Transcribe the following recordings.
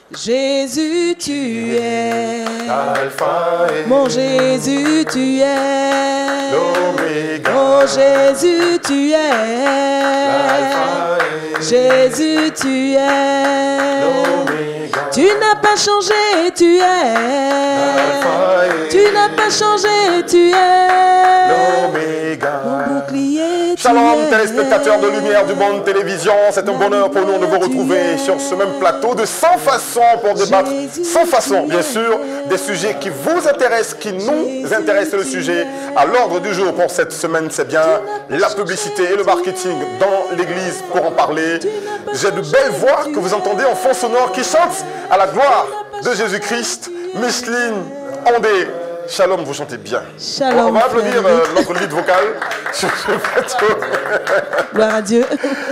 Jésus, tu es Alpha et mon Jésus, tu es l'Oméga. Oh Jésus, tu es Alpha et Jésus, tu es l'Oméga. Tu n'as pas changé, tu es Alpha et Tu n'as pas changé, tu es l'Oméga. mon bouclier, tu Shalom es téléspectateurs de Lumière du Monde Télévision, c'est un bonheur pour nous de vous retrouver sur ce même plateau de 100 façons pour débattre, 100 façons bien sûr, des sujets qui vous intéressent, qui nous intéressent. Le sujet à l'ordre du jour pour cette semaine, c'est bien la publicité et le marketing dans l'église. Pour en parler, j'ai de belles voix que vous entendez en fond sonore qui chantent à la gloire de Jésus-Christ. Micheline Ondé, Shalom, vous chantez bien. Shalom, On va applaudir frère. notre lead vocal sur ce plateau. Gloire à Dieu.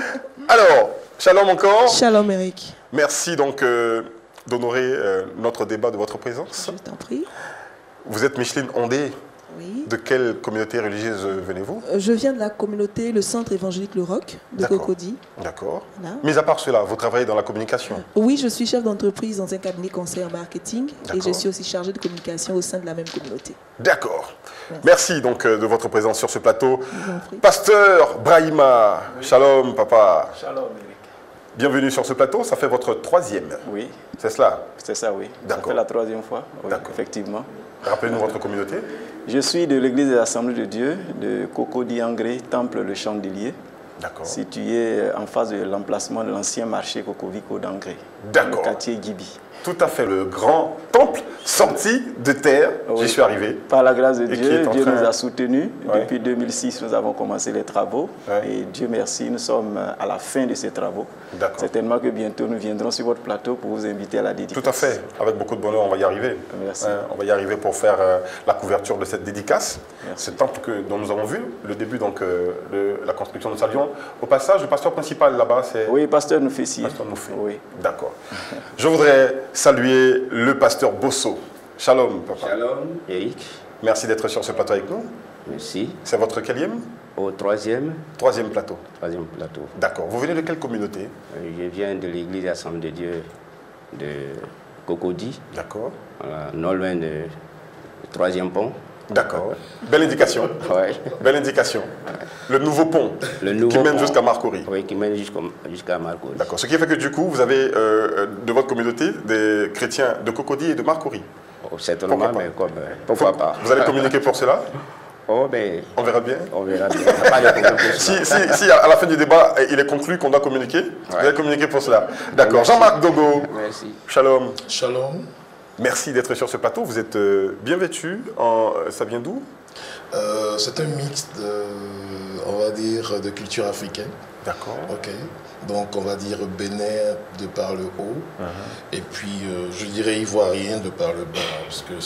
Alors, Shalom encore. Shalom Eric. Merci donc d'honorer notre débat de votre présence. Je t'en prie. Vous êtes Micheline Ondé. Oui. De quelle communauté religieuse venez-vous? Je viens de la communauté, le centre évangélique Le Roc de D'accord. Cocody. D'accord. Voilà. Mis à part cela, vous travaillez dans la communication? Oui, je suis chef d'entreprise dans un cabinet conseil en marketing et D'accord. je suis aussi chargée de communication au sein de la même communauté. D'accord. Merci donc de votre présence sur ce plateau. Je vous en prie. Pasteur Brahima, Shalom papa. Shalom, Eric. Bienvenue sur ce plateau, ça fait votre troisième. Oui, C'est cela? c'est ça, oui. Ça D'accord. fait la troisième fois, oui, D'accord. effectivement. Rappelez-nous votre communauté. Je suis de l'église des Assemblées de Dieu, de Cocody-Angré, Temple le Chandelier, D'accord. situé en face de l'emplacement de l'ancien marché Cocovico d'Angré, D'accord. le quartier Gibi. Tout à fait, le grand temple sorti de terre. Oui. J'y suis arrivé. Par la grâce de Et qui Dieu, est en Dieu train- nous a soutenus. Ouais. Depuis 2006, nous avons commencé les travaux. Ouais. Et Dieu merci, nous sommes à la fin de ces travaux. D'accord. Certainement que bientôt, nous viendrons sur votre plateau pour vous inviter à la dédicace. Tout à fait, avec beaucoup de bonheur, on va y arriver. Merci. On va y arriver pour faire la couverture de cette dédicace. Merci. Ce temple dont nous avons vu, le début donc, de la construction de Salion. Au passage, le pasteur principal là-bas, c'est Oui, pasteur nous fait signe. Pasteur Noufé. Oui. D'accord. Je voudrais saluer le pasteur Bosso. Shalom, papa. Shalom, Eric. Merci d'être sur ce plateau avec nous. Merci. C'est votre quatrième? Au troisième Troisième plateau. plateau. D'accord. Vous venez de quelle communauté? Je viens de l'église des Assemblées de Dieu de Cocody, D'accord. voilà, non loin de troisième pont. D'accord. Belle indication. Ouais. Belle indication. Le nouveau pont Le nouveau qui mène pont. jusqu'à Marcory. Oui, qui mène jusqu'à Marcory. D'accord. Ce qui fait que du coup, vous avez de votre communauté des chrétiens de Cocody et de Marcory. Oh, certainement, Pourquoi pas? mais comme, pourquoi pas. Vous allez communiquer pour cela? Oh, ben, On verra bien. on verra bien. Il n'y a pas de problème pour ça. Si à la fin du débat, il est conclu qu'on doit communiquer, vous allez communiquer pour cela. D'accord. Merci. Jean-Marc Dogo, Merci. Shalom. Shalom. Merci d'être sur ce plateau. Vous êtes bien vêtu. Ça vient d'où? C'est un mix on va dire, de culture africaine. D'accord. Ok. Donc, on va dire bénin de par le haut. Et puis, je dirais ivoirien de par le bas. Parce que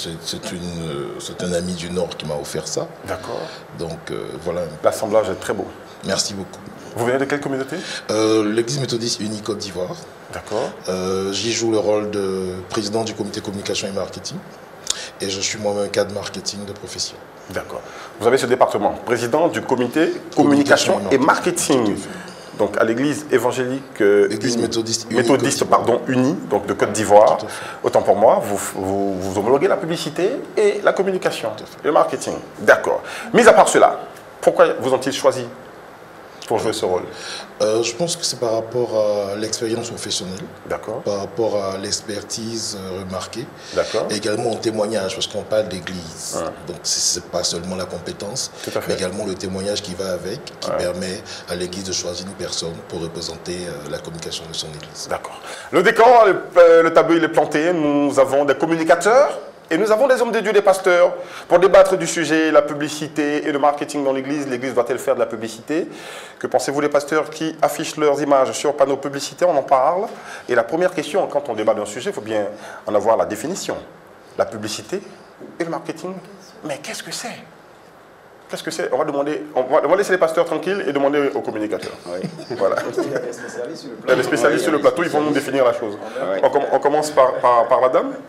c'est un ami du Nord qui m'a offert ça. D'accord. Donc, voilà. L'assemblage est très beau. Merci beaucoup. Vous venez de quelle communauté? L'Église méthodiste unie Côte d'Ivoire. D'accord. J'y joue le rôle de président du comité communication et marketing. Et je suis moi-même cadre marketing de profession. D'accord. Vous avez ce département, président du comité communication et marketing. Donc à l'église évangélique Église méthodiste unie unie, donc de Côte d'Ivoire. Tout à fait. Autant pour moi, vous homologuez la publicité et la communication et le marketing. D'accord. Mis à part cela, pourquoi vous ont-ils choisi pour jouer ce rôle? Je pense que c'est par rapport à l'expérience professionnelle, D'accord. par rapport à l'expertise remarquée, D'accord. et également au témoignage, parce qu'on parle d'église. Donc ce n'est pas seulement la compétence, Tout à fait. mais également le témoignage qui va avec, qui permet à l'église de choisir une personne pour représenter la communication de son église. D'accord. Le décor, le tableau, il est planté. Nous avons des communicateurs et nous avons des hommes de Dieu, des pasteurs, pour débattre du sujet, la publicité et le marketing dans l'église. L'église doit-elle faire de la publicité? Que pensez-vous des pasteurs qui affichent leurs images sur panneaux publicitaires? On en parle. Et la première question, quand on débat d'un sujet, il faut bien en avoir la définition. La publicité et le marketing. Mais qu'est-ce que c'est? Qu'est-ce que c'est? On va laisser les pasteurs tranquilles et demander aux communicateurs. Oui. Voilà. Il y a des spécialistes sur le Il y a plan. des spécialistes sur le plateau, ils vont nous définir la chose. Ouais. On commence par la dame.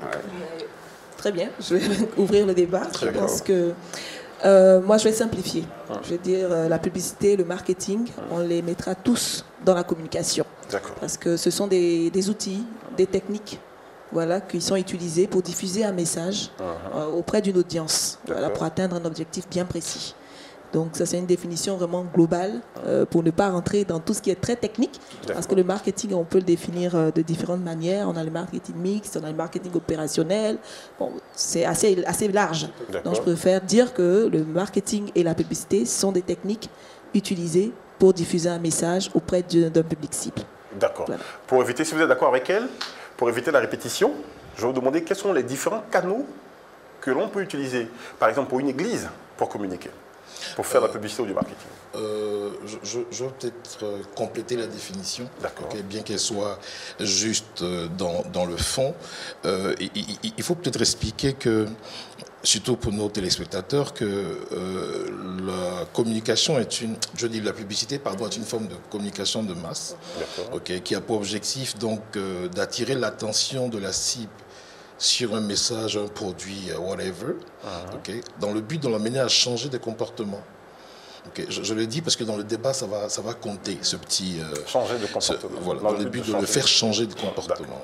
Très bien, je vais ouvrir le débat. Je bien. pense que moi, je vais simplifier. Je vais dire la publicité, le marketing, on les mettra tous dans la communication. D'accord. Parce que ce sont des outils, des techniques voilà, qui sont utilisés pour diffuser un message auprès d'une audience, voilà, pour atteindre un objectif bien précis. Donc ça, c'est une définition vraiment globale pour ne pas rentrer dans tout ce qui est très technique, parce que le marketing, on peut le définir de différentes manières. On a le marketing mixte, on a le marketing opérationnel. Bon, c'est assez large. Donc je préfère dire que le marketing et la publicité sont des techniques utilisées pour diffuser un message auprès d'un public cible. D'accord. Voilà. Pour éviter, si vous êtes d'accord avec elle, pour éviter la répétition, je vais vous demander quels sont les différents canaux que l'on peut utiliser, par exemple pour une église, pour communiquer, pour faire la publicité ou du marketing. Je vais peut-être compléter la définition, bien qu'elle soit juste dans le fond. Il faut peut-être expliquer que, surtout pour nos téléspectateurs, que la communication la publicité, est une forme de communication de masse, qui a pour objectif donc d'attirer l'attention de la cible sur un message, un produit, whatever, dans le but de l'amener à changer de comportement. Je le dis parce que dans le débat, ça va compter, ce petit... changer de comportement. Dans le but de le faire changer de comportement.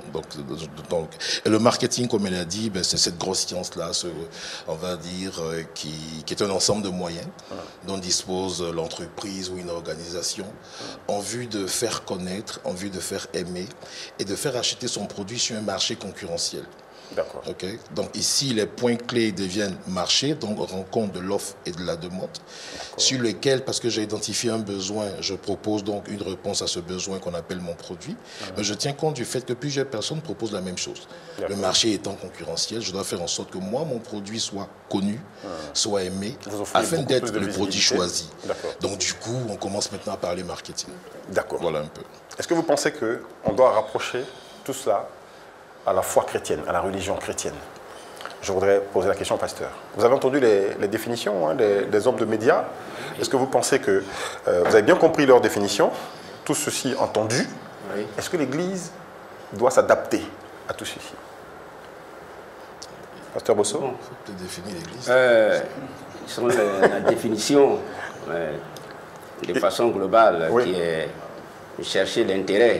Et le marketing, comme elle a dit, c'est cette grosse science-là, on va dire, qui est un ensemble de moyens dont dispose l'entreprise ou une organisation en vue de faire connaître, en vue de faire aimer et de faire acheter son produit sur un marché concurrentiel. D'accord. Donc ici, les points clés deviennent marché, donc rencontre de l'offre et de la demande, sur lesquels, parce que j'ai identifié un besoin, je propose donc une réponse à ce besoin qu'on appelle mon produit. Mais je tiens compte du fait que plusieurs personnes proposent la même chose. Le marché étant concurrentiel, je dois faire en sorte que moi, mon produit soit connu, soit aimé, afin d'être le produit choisi. Donc du coup, on commence maintenant à parler marketing. D'accord. Voilà un peu. Est-ce que vous pensez qu'on doit rapprocher tout cela à la foi chrétienne, à la religion chrétienne? Je voudrais poser la question au pasteur. Vous avez entendu les définitions des hommes de médias. Est-ce que vous pensez que vous avez bien compris leur définition, tout ceci entendu? Est-ce que l'Église doit s'adapter à tout ceci? Pasteur Bosso? Il faut peut-être définir l'Église. Selon la définition, de façon globale, qui est de chercher l'intérêt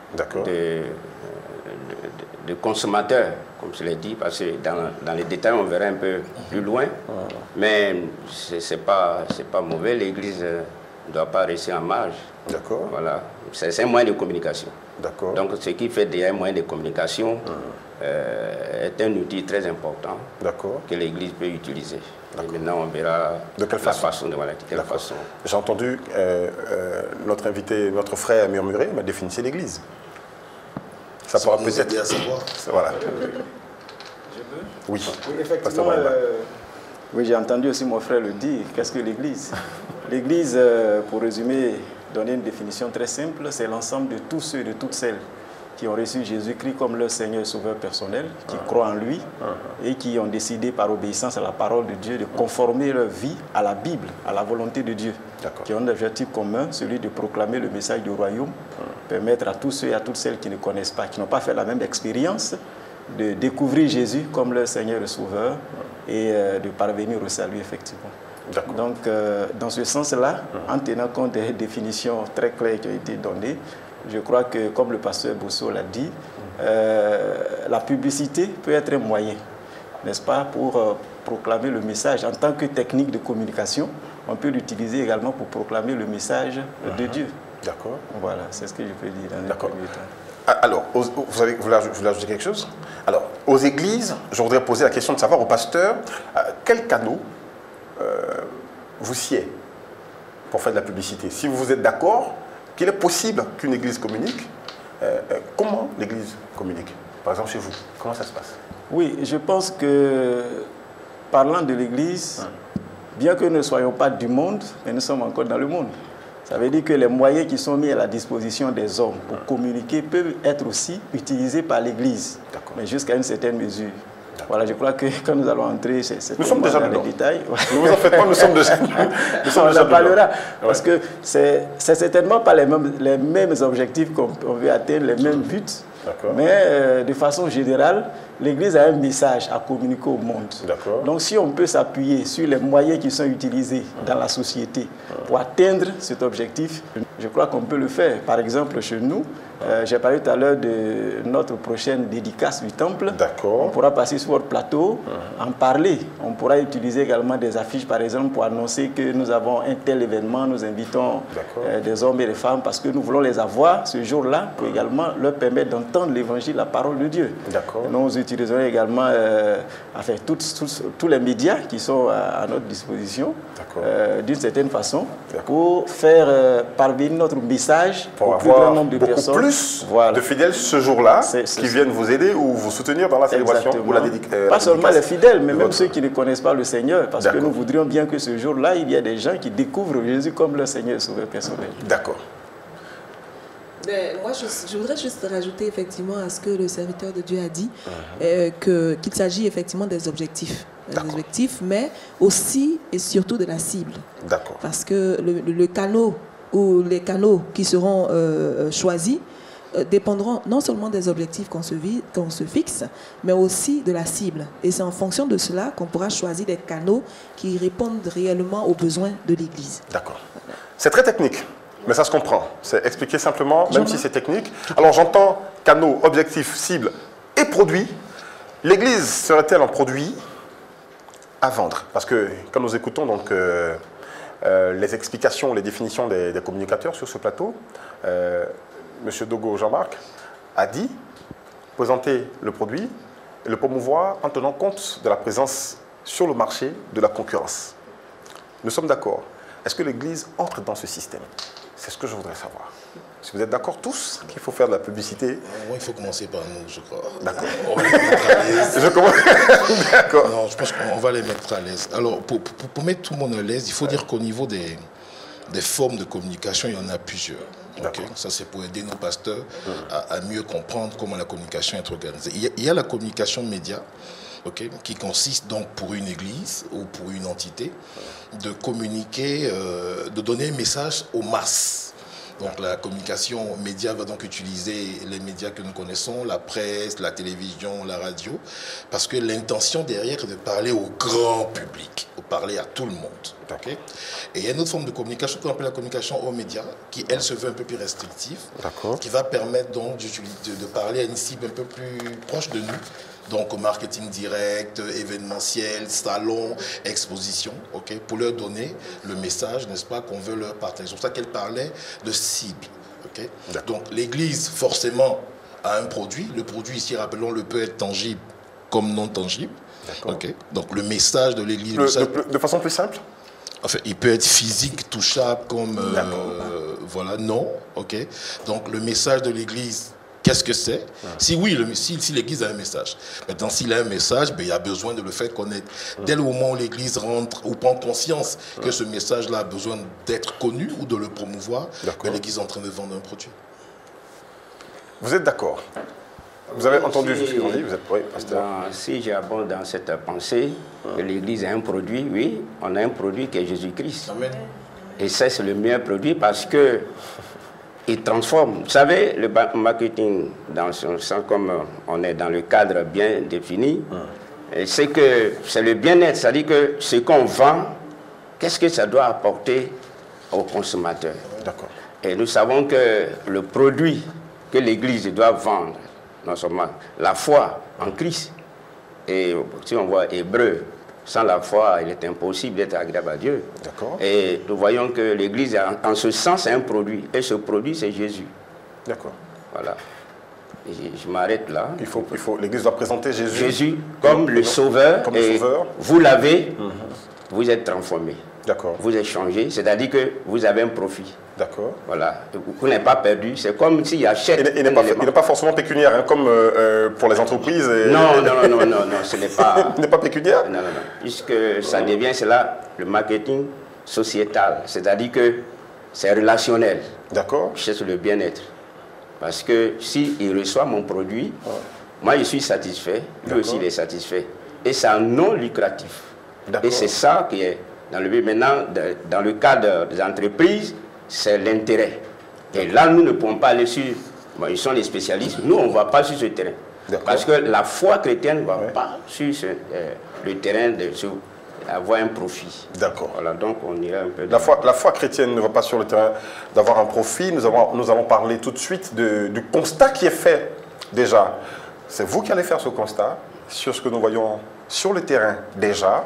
de consommateurs, comme je l'ai dit, parce que dans les détails, on verra un peu plus loin. Mais ce n'est pas mauvais, l'Église ne doit pas rester en marge. D'accord. Voilà. C'est un moyen de communication. D'accord. Donc, ce qui fait déjà un moyen de communication est un outil très important que l'Église peut utiliser. Et maintenant, on verra de quelle façon. façon. J'ai entendu notre invité, notre frère murmurer, mais définissez l'Église. Ça pourra peut-être aider à savoir. Voilà. Je peux? Oui, effectivement. Oui, j'ai entendu aussi mon frère le dire. Qu'est-ce que l'Église? L'Église, pour résumer, donner une définition très simple, c'est l'ensemble de tous ceux et de toutes celles qui ont reçu Jésus-Christ comme leur Seigneur et Sauveur personnel, qui croient en lui et qui ont décidé par obéissance à la parole de Dieu de conformer leur vie à la Bible, à la volonté de Dieu, qui ont un objectif commun, celui de proclamer le message du royaume, permettre à tous ceux et à toutes celles qui ne connaissent pas, qui n'ont pas fait la même expérience, de découvrir Jésus comme leur Seigneur et Sauveur et de parvenir au salut effectivement. Donc, dans ce sens-là, en tenant compte des définitions très claires qui ont été données, je crois que, comme le pasteur Bosso l'a dit, la publicité peut être un moyen, n'est-ce pas, pour proclamer le message. En tant que technique de communication, on peut l'utiliser également pour proclamer le message de Dieu. D'accord. Voilà, c'est ce que je peux dire dans le premier temps. Alors, vous voulez ajouter quelque chose? Alors, aux églises, je voudrais poser la question de savoir aux pasteurs, quel canot vous sied pour faire de la publicité? Si vous êtes d'accord qu'il est possible qu'une église communique, comment l'église communique? Par exemple, chez vous, comment ça se passe? Oui, je pense que, parlant de l'église, bien que nous ne soyons pas du monde, mais nous sommes encore dans le monde. Ça veut dire que les moyens qui sont mis à la disposition des hommes pour communiquer peuvent être aussi utilisés par l'Église, mais jusqu'à une certaine mesure. Voilà, je crois que quand nous allons entrer, nous sommes déjà dans dedans. Les détails. Ne vous en faites pas, nous sommes déjà on en parlera, parce que c'est certainement pas les mêmes objectifs qu'on veut atteindre, les mêmes buts, Mais de façon générale, l'Église a un message à communiquer au monde. Donc si on peut s'appuyer sur les moyens qui sont utilisés dans la société pour atteindre cet objectif, je crois qu'on peut le faire. Par exemple, chez nous, j'ai parlé tout à l'heure de notre prochaine dédicace du temple. On pourra passer sur votre plateau, en parler. On pourra utiliser également des affiches, par exemple, pour annoncer que nous avons un tel événement. Nous invitons des hommes et des femmes parce que nous voulons les avoir ce jour-là pour également leur permettre d'entendre l'évangile, la parole de Dieu. Nous utiliserons également tous les médias qui sont à notre disposition d'une certaine façon pour faire parvenir notre message au plus grand nombre de personnes. Plus de fidèles ce jour-là qui viennent vous aider ou vous soutenir dans la célébration ou la dédicace. Pas seulement les fidèles, mais même ceux qui ne connaissent pas le Seigneur, parce que nous voudrions bien que ce jour-là, il y ait des gens qui découvrent Jésus comme leur Seigneur et Sauveur personnel. D'accord. Moi, je voudrais juste rajouter effectivement à ce que le serviteur de Dieu a dit, qu'il s'agit effectivement des objectifs. Mais aussi et surtout de la cible. Parce que le canot ou les canaux qui seront choisis dépendront non seulement des objectifs qu'on se fixe, mais aussi de la cible. Et c'est en fonction de cela qu'on pourra choisir des canaux qui répondent réellement aux besoins de l'Église. D'accord. C'est très technique, mais ça se comprend. C'est expliqué simplement, même si c'est technique. Alors j'entends canaux, objectifs, cible et produits. L'Église serait-elle un produit à vendre? Parce que quand nous écoutons donc les explications, les définitions des communicateurs sur ce plateau, M. Dogo Jean-Marc a dit présenter le produit et le promouvoir en tenant compte de la présence sur le marché de la concurrence. Nous sommes d'accord. Est-ce que l'Église entre dans ce système? C'est ce que je voudrais savoir. Si vous êtes d'accord tous qu'il faut faire de la publicité. Il faut commencer par nous, je crois. D'accord. On va les mettre à l'aise. Je commence. D'accord. Non, je pense qu'on va les mettre à l'aise. Alors, pour mettre tout le monde à l'aise, il faut dire qu'au niveau des formes de communication, il y en a plusieurs. Okay. Ça, c'est pour aider nos pasteurs à mieux comprendre comment la communication est organisée. Il y a la communication média, qui consiste donc pour une église ou pour une entité de communiquer, de donner un message aux masses. Donc la communication média va donc utiliser les médias que nous connaissons, la presse, la télévision, la radio, parce que l'intention derrière est de parler au grand public, de parler à tout le monde. Okay? Et il y a une autre forme de communication qu'on appelle la communication aux médias, qui elle se veut un peu plus restrictive, qui va permettre donc de parler à une cible un peu plus proche de nous. Donc marketing direct, événementiel, salon, exposition, pour leur donner le message, n'est-ce pas, qu'on veut leur partager. C'est pour ça qu'elle parlait de cible. Donc l'Église, forcément, a un produit. Le produit, ici, rappelons-le, peut être tangible comme non tangible. Donc le message de l'Église... De façon plus simple? Enfin, il peut être physique, touchable, comme... voilà, non. Donc le message de l'Église... Qu'est-ce que c'est? Si oui, si l'Église a un message. Maintenant, s'il a un message, il y a besoin de le faire connaître. Dès le moment où l'Église rentre ou prend conscience que ce message-là a besoin d'être connu ou de le promouvoir, l'Église est en train de vendre un produit. Vous êtes d'accord? Vous avez entendu ce qu'on dit? Vous êtes pasteur? Si j'abonde dans cette pensée, que l'Église a un produit, oui, on a un produit qui est Jésus-Christ. Amen. Et ça, c'est le meilleur produit parce que il transforme. Vous savez, le marketing, dans son sens, comme on est dans le cadre bien défini, c'est que c'est le bien-être, c'est-à-dire que ce qu'on vend, qu'est-ce que ça doit apporter aux consommateurs. Et nous savons que le produit que l'Église doit vendre, non seulement la foi en Christ, et si on voit Hébreu, sans la foi, il est impossible d'être agréable à Dieu. Et nous voyons que l'Église, en ce sens, est un produit. Et ce produit, c'est Jésus. Voilà. Et je m'arrête là. L'Église doit présenter Jésus. Jésus comme le Sauveur. Vous l'avez, vous êtes transformé. Vous êtes changé, c'est-à-dire que vous avez un profit. Voilà. Vous n'êtes pas perdu. C'est comme s'il achète. Il n'est pas forcément pécuniaire, comme pour les entreprises. Non, ce n'est pas. Il n'est pas pécuniaire? Non. Puisque ça devient, c'est là, le marketing sociétal. C'est-à-dire que c'est relationnel. Je cherche le bien-être. Parce que s'il reçoit mon produit, moi je suis satisfait, lui aussi il est satisfait. Et c'est un non lucratif. Et c'est ça qui est dans le but. Maintenant, dans le cadre des entreprises, c'est l'intérêt. Et là, nous ne pouvons pas aller sur Bon, ils sont les spécialistes. Nous, on ne va pas sur ce terrain. Parce que la foi chrétienne ne va pas sur le terrain d'avoir un profit. D'accord. Voilà, donc on irait un peu... La foi chrétienne ne va pas sur le terrain d'avoir un profit. Nous allons parler tout de suite du constat qui est fait déjà. C'est vous qui allez faire ce constat sur ce que nous voyons sur le terrain déjà,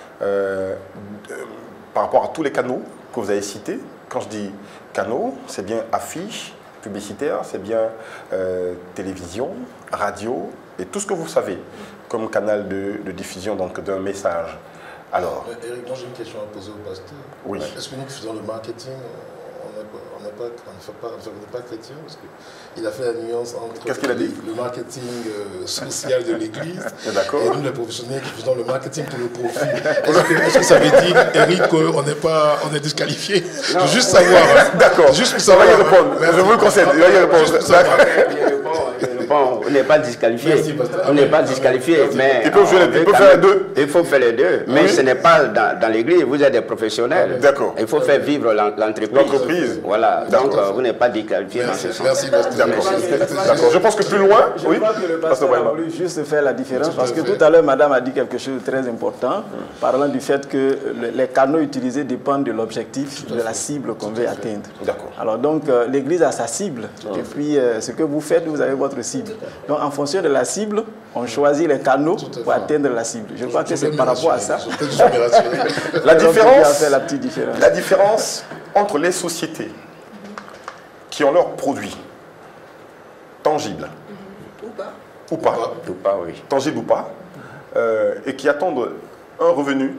par rapport à tous les canaux que vous avez cités. Quand je dis canaux, c'est bien affiches publicitaires, c'est bien télévision, radio et tout ce que vous savez comme canal de diffusion d'un message. Alors, Eric, moi j'ai une question à poser au pasteur. Oui. Est-ce que nous qui faisons le marketing, on n'est pas chrétien? Parce qu'il a fait la nuance entre Qu'est-ce qu'il a dit? Le marketing social de l'Église et nous les professionnels qui faisons le marketing pour le profit. Est-ce que ça veut dire, Eric, qu'on est disqualifié? Je veux juste savoir. D'accord, juste pour savoir. Ça va y répondre. Je vous le concède, il va y répondre. On n'est pas disqualifié. On n'est pas disqualifié, mais il peut faire les deux. Il faut faire les deux, mais ce n'est pas dans l'église. Vous êtes des professionnels. D'accord. Il faut faire vivre l'entreprise. Voilà. Donc vous n'êtes pas disqualifié dans ce sens. Merci, D'accord. Je pense que plus loin, oui. Je crois que le pasteur a voulu juste faire la différence parce que tout à l'heure, madame a dit quelque chose de très important, parlant du fait que les canaux utilisés dépendent de l'objectif, de la cible qu'on veut atteindre. D'accord. Alors donc, l'église a sa cible. Et puis, ce que vous faites, vous avez votre cible. Donc, en fonction de la cible, on choisit les canaux pour atteindre la cible. Je crois que c'est par rapport à ça. La différence entre les sociétés qui ont leurs produits tangibles ou pas, oui. tangibles ou pas, et qui attendent un revenu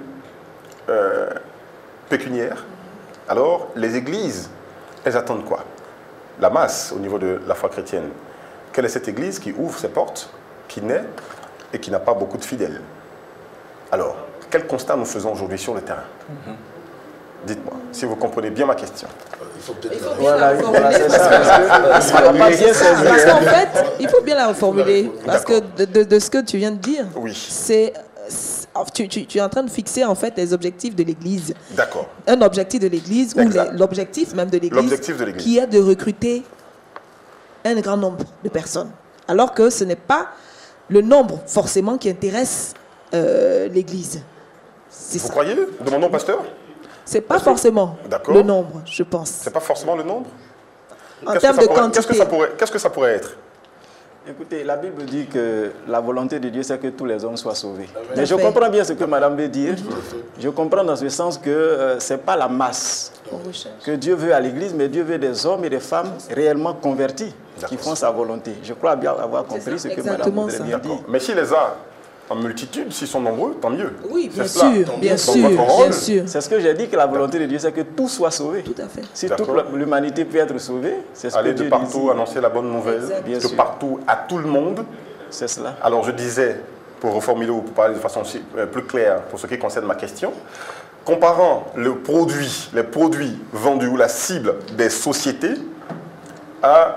pécuniaire, alors les églises, elles attendent quoi? La masse au niveau de la foi chrétienne. Quelle est cette église qui ouvre ses portes, qui naît et qui n'a pas beaucoup de fidèles? Alors, quel constat nous faisons aujourd'hui sur le terrain? Dites-moi, si vous comprenez bien ma question. Il faut bien la reformuler. Parce qu'en fait, il faut bien la reformuler. Parce que de ce que tu viens de dire, c'est... Tu es en train de fixer en fait les objectifs de l'Église. D'accord. Un objectif de l'Église ou l'objectif même de l'Église qui est de recruter un grand nombre de personnes. Alors que ce n'est pas le nombre forcément qui intéresse l'Église. Vous croyez? Demandons au pasteur. C'est pas forcément le nombre, je pense. C'est pas forcément le nombre? En termes de quantité. Qu'est-ce que ça pourrait être? Écoutez, la Bible dit que la volonté de Dieu, c'est que tous les hommes soient sauvés. Mais je comprends bien ce que madame veut dire. Je comprends dans ce sens que ce n'est pas la masse que Dieu veut à l'Église, mais Dieu veut des hommes et des femmes réellement convertis qui font sa volonté. Je crois bien avoir compris ce que madame voudrait bien dire. Mais s'il les a en multitude, s'ils sont nombreux, tant mieux. Oui, bien sûr. C'est ce que j'ai dit, que la volonté de Dieu, c'est que tout soit sauvé. Tout à fait. Si toute l'humanité peut être sauvée, c'est ce que Dieu dit. Aller de partout, annoncer la bonne nouvelle, de partout à tout le monde. C'est cela. Alors je disais, pour reformuler ou pour parler de façon plus claire pour ce qui concerne ma question, comparant les produits vendus ou la cible des sociétés à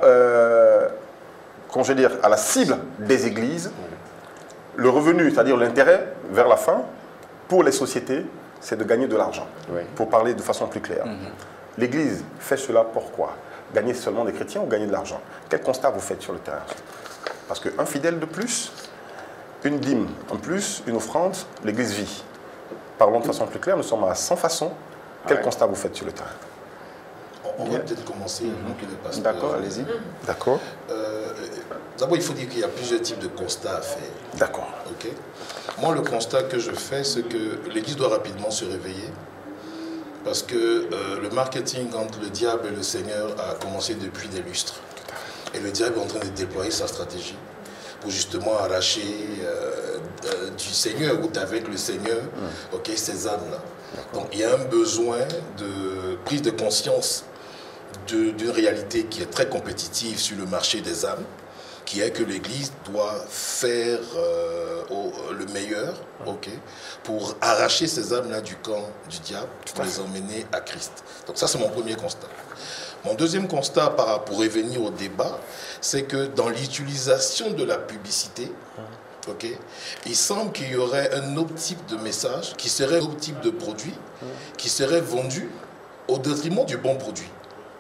la cible des églises, le revenu, c'est-à-dire l'intérêt vers la fin, pour les sociétés, c'est de gagner de l'argent. Pour parler de façon plus claire. L'Église fait cela pourquoi? Gagner seulement des chrétiens ou gagner de l'argent? Quel constat vous faites sur le terrain? Parce qu'un fidèle de plus, une dîme en plus, une offrande, l'Église vit. Parlons de façon plus claire, nous sommes à 100 façons. Quel constat vous faites sur le terrain? On va peut-être commencer. D'accord, allez-y. D'accord. D'abord, il faut dire qu'il y a plusieurs types de constats à faire. D'accord. Okay. Moi, le constat que je fais, c'est que l'Église doit rapidement se réveiller. Parce que le marketing entre le diable et le Seigneur a commencé depuis des lustres. Et le diable est en train de déployer sa stratégie pour justement arracher du Seigneur ou d'avec le Seigneur ces âmes-là. Donc il y a un besoin de prise de conscience d'une réalité qui est très compétitive sur le marché des âmes, qui est que l'Église doit faire le meilleur pour arracher ces âmes-là du camp du diable, pour les emmener à Christ. Donc ça, c'est mon premier constat. Mon deuxième constat, pour revenir au débat, c'est que dans l'utilisation de la publicité, il semble qu'il y aurait un autre type de message, qui serait un autre type de produit, qui serait vendu au détriment du bon produit.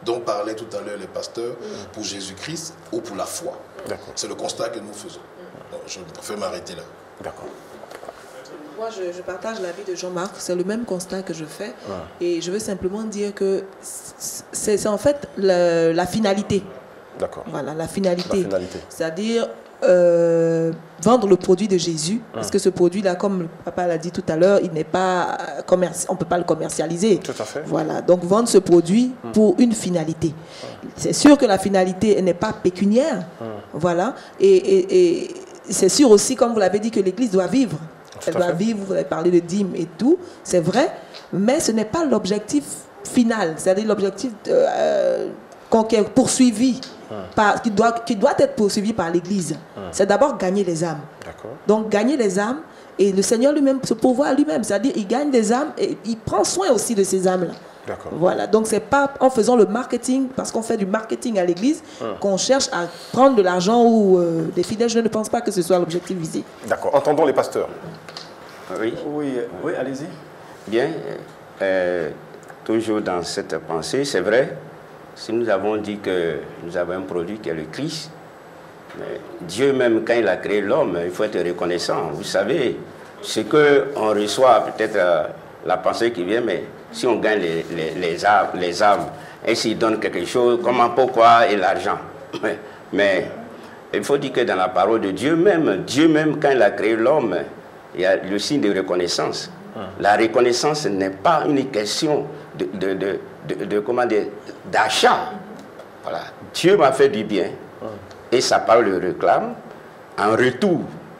dont parlaient tout à l'heure les pasteurs pour Jésus-Christ ou pour la foi. C'est le constat que nous faisons. Donc, je préfère m'arrêter là. D'accord. Moi, je partage l'avis de Jean-Marc. C'est le même constat que je fais. Et je veux simplement dire que c'est en fait la finalité. D'accord. Voilà, la finalité. La finalité. C'est-à-dire vendre le produit de Jésus. Parce que ce produit-là, comme le papa l'a dit tout à l'heure, il n'est pas on ne peut pas le commercialiser. Tout à fait. Voilà, donc vendre ce produit pour une finalité. C'est sûr que la finalité n'est pas pécuniaire. Voilà. Et c'est sûr aussi, comme vous l'avez dit, que l'Église doit vivre. Elle doit vivre, vous avez parlé de dîmes et tout, c'est vrai, mais ce n'est pas l'objectif final, c'est-à-dire l'objectif qui est poursuivi, qui doit être poursuivi par l'Église. C'est d'abord gagner les âmes. Donc gagner les âmes, et le Seigneur lui-même se pourvoit lui-même, c'est-à-dire il gagne des âmes et il prend soin aussi de ces âmes-là. Voilà, donc c'est pas en faisant le marketing, parce qu'on fait du marketing à l'église, qu'on cherche à prendre de l'argent ou des fidèles. Je ne pense pas que ce soit l'objectif visé. D'accord, entendons les pasteurs. Oui, allez-y. Bien, toujours dans cette pensée, c'est vrai, si nous avons dit que nous avons un produit qui est le Christ, mais Dieu même, quand il a créé l'homme, il faut être reconnaissant. Vous savez, ce qu'on reçoit, peut-être la pensée qui vient, mais si on gagne les âmes, et s'il donne quelque chose, comment, pourquoi, et l'argent. Mais il faut dire que dans la parole de Dieu même, quand il a créé l'homme, il y a le signe de reconnaissance. La reconnaissance n'est pas une question d'achat. Voilà. Dieu m'a fait du bien, et sa parole le réclame. En retour,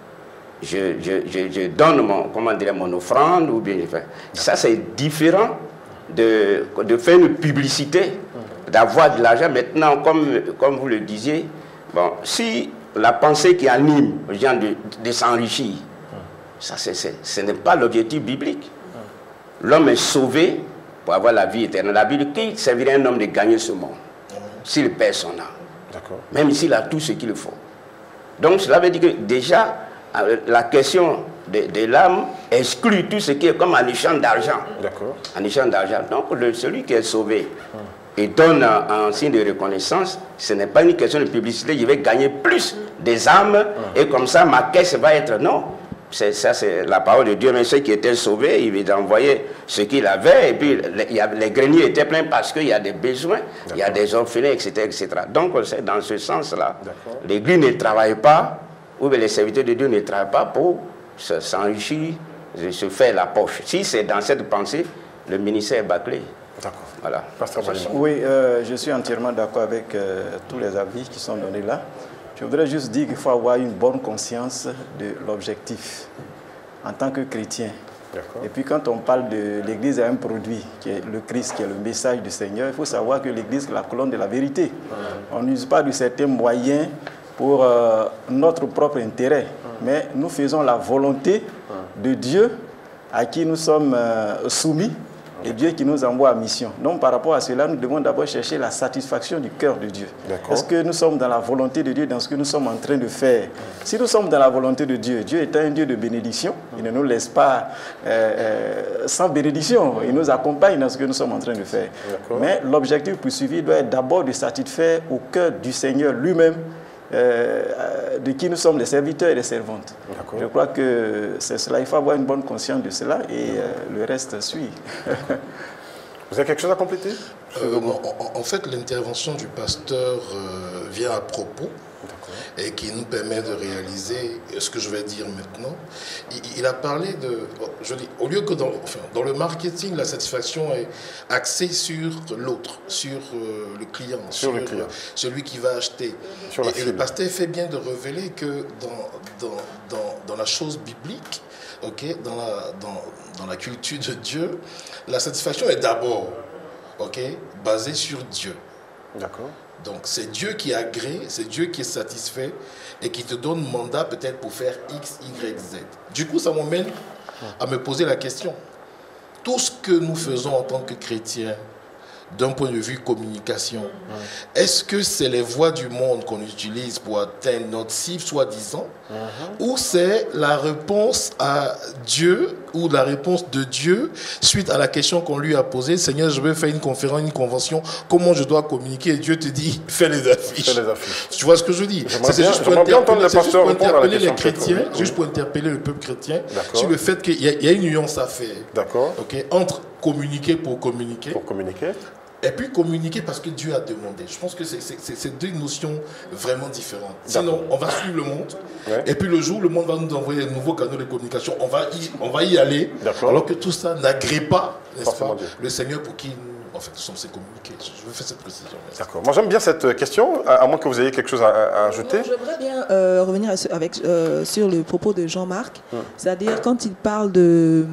je donne mon offrande, ou bien je fais. Ça, c'est différent de faire une publicité, d'avoir de l'argent. Maintenant, comme vous le disiez, bon, si la pensée qui anime les gens de s'enrichir, ça, ce n'est pas l'objectif biblique. L'homme est sauvé pour avoir la vie éternelle. La Bible, qui servirait un homme de gagner ce monde s'il perd son âme, même s'il a tout ce qu'il faut. Donc, cela veut dire que déjà, la question de l'âme exclut tout ce qui est comme un échange d'argent. Un échange d'argent. Donc, celui qui est sauvé et donne un signe de reconnaissance, ce n'est pas une question de publicité, je vais gagner plus des âmes et comme ça, ma caisse va être... Non, ça c'est la parole de Dieu. Mais ceux qui étaient sauvés, il va envoyer ce qu'il avait, et puis les greniers étaient pleins parce qu'il y a des besoins, il y a des orphelins, etc. etc. Donc, c'est dans ce sens-là. L'Église ne travaille pas, ou bien les serviteurs de Dieu ne travaillent pas pour s'enrichir, se faire la poche. Si c'est dans cette pensée, le ministère est bâclé. D'accord. Voilà. Oui, je suis entièrement d'accord avec tous les avis qui sont donnés là. Je voudrais juste dire qu'il faut avoir une bonne conscience de l'objectif en tant que chrétien. Et puis quand on parle de l'Église a un produit qui est le Christ, qui est le message du Seigneur, il faut savoir que l'Église est la colonne de la vérité. On n'use pas de certains moyens pour notre propre intérêt, mais nous faisons la volonté de Dieu à qui nous sommes soumis, et Dieu qui nous envoie en mission. Donc par rapport à cela, nous devons d'abord chercher la satisfaction du cœur de Dieu. Est-ce que nous sommes dans la volonté de Dieu, dans ce que nous sommes en train de faire? Si nous sommes dans la volonté de Dieu, Dieu est un Dieu de bénédiction, il ne nous laisse pas sans bénédiction, il nous accompagne dans ce que nous sommes en train de faire. Mais l'objectif poursuivi doit être d'abord de satisfaire au cœur du Seigneur lui-même, de qui nous sommes les serviteurs et les servantes. Je crois que c'est cela, il faut avoir une bonne conscience de cela et le reste suit. Vous avez quelque chose à compléter? En fait, l'intervention du pasteur vient à propos et qui nous permet de réaliser ce que je vais dire maintenant. Il a parlé de... Je dis, au lieu que dans le marketing, la satisfaction est axée sur l'autre, sur le client, sur celui qui va acheter. Et le pasteur fait bien de révéler que dans la chose biblique, dans la culture de Dieu, la satisfaction est d'abord basée sur Dieu. Donc c'est Dieu qui agrée, c'est Dieu qui est satisfait et qui te donne mandat peut-être pour faire X, Y, Z. Du coup, ça m'amène à me poser la question. Tout ce que nous faisons en tant que chrétiens, d'un point de vue communication, est-ce que c'est les voies du monde qu'on utilise pour atteindre notre cible, soi-disant, ou c'est la réponse à Dieu ou la réponse de Dieu suite à la question qu'on lui a posée. Seigneur, je veux faire une conférence, une convention. Comment je dois communiquer? Et Dieu te dit, fais les affiches. Fais les affiches. Tu vois ce que je dis? C'est juste pour interpeller les chrétiens, juste pour interpeller le peuple chrétien sur le fait qu'il y a une nuance à faire. D'accord. Okay, entre communiquer pour communiquer. Pour communiquer. Et puis communiquer parce que Dieu a demandé. Je pense que c'est deux notions vraiment différentes. Sinon, on va suivre le monde. Ouais. Et puis le jour où le monde va nous envoyer un nouveau canal de communication, on va y aller. Alors que tout ça n'agrée pas, n'est-ce pas, le Seigneur pour qui nous sommes communiqués. Je veux faire cette précision. D'accord. Moi, j'aime bien cette question, à moins que vous ayez quelque chose à ajouter. J'aimerais bien revenir sur le propos de Jean-Marc. C'est-à-dire, quand il parle de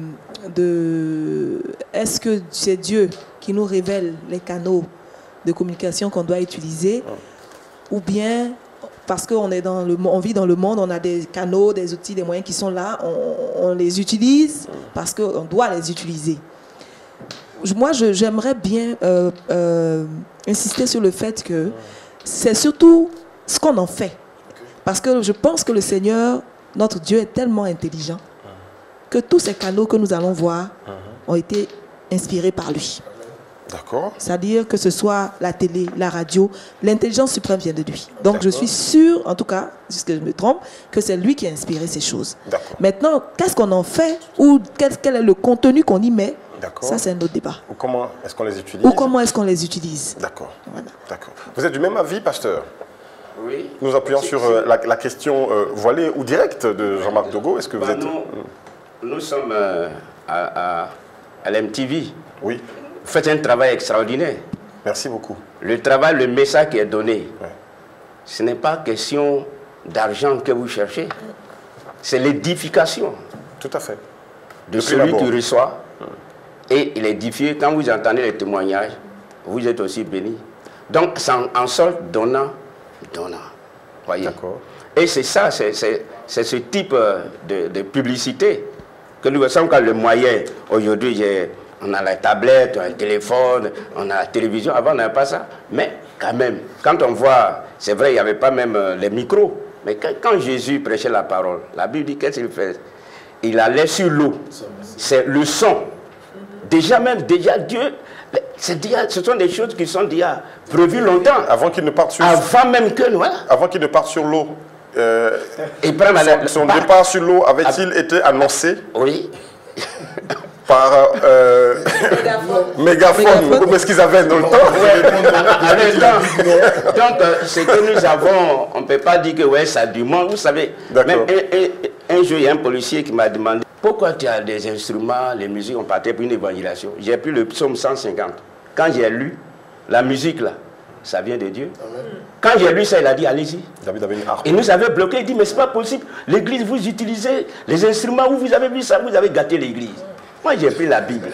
est-ce que c'est Dieu qui nous révèle les canaux de communication qu'on doit utiliser, ou bien parce qu'on on vit dans le monde, on a des canaux, des outils, des moyens qui sont là, on les utilise parce qu'on doit les utiliser. Moi, j'aimerais bien insister sur le fait que c'est surtout ce qu'on en fait. Parce que je pense que le Seigneur, notre Dieu, est tellement intelligent que tous ces canaux que nous allons voir ont été inspirés par lui. D'accord. C'est-à-dire que ce soit la télé, la radio, l'intelligence suprême vient de lui. Donc je suis sûre, en tout cas, jusqu'à ce que je me trompe, que c'est lui qui a inspiré ces choses. Maintenant, qu'est-ce qu'on en fait ou quel est le contenu qu'on y met? Ça, c'est un autre débat. Ou comment est-ce qu'on les utilise? Ou comment est-ce qu'on les utilise? D'accord. Voilà. D'accord. Vous êtes du même avis, pasteur? Oui. Nous appuyons sur la question voilée ou directe de Jean-Marc Dogo. Est-ce que vous êtes... Nous sommes à l'MTV. Oui. Vous faites un travail extraordinaire. Merci beaucoup. Le travail, le message qui est donné, ce n'est pas question d'argent que vous cherchez. C'est l'édification. Tout à fait. De celui qui reçoit. Et il est édifié. Quand vous entendez les témoignages, vous êtes aussi béni. Donc, c'est en sorte donnant. Voyez. D'accord. Et c'est ça, c'est ce type de publicité que nous sommes quand le moyen. Aujourd'hui, on a la tablette, on a le téléphone, on a la télévision. Avant, on n'avait pas ça. Mais quand même, quand on voit, c'est vrai, il n'y avait pas même les micros. Mais quand Jésus prêchait la parole, la Bible dit qu'est-ce qu'il fait? Il allait sur l'eau. C'est le son. Déjà Dieu, ce sont des choses qui sont déjà prévues longtemps. Avant qu'il ne parte sur... Avant même que... Voilà. Avant qu'il ne parte sur l'eau. Son départ sur l'eau avait-il été annoncé? Oui. Par mégaphone, mais ce qu'ils avaient dans le temps. Donc, ce que nous avons, on ne peut pas dire que ouais, ça a du monde. Vous savez, même un jour, il y a un policier qui m'a demandé pourquoi tu as des instruments, les musiques, on partait pour une évangélisation. J'ai pris le psaume 150. Quand j'ai lu la musique là, ça vient de Dieu. Amen. Quand j'ai lu ça, il a dit allez-y. Et nous avait bloqué, il dit mais c'est pas possible. L'église, vous utilisez les instruments, où vous avez vu ça, vous avez gâté l'église. Moi j'ai pris la Bible.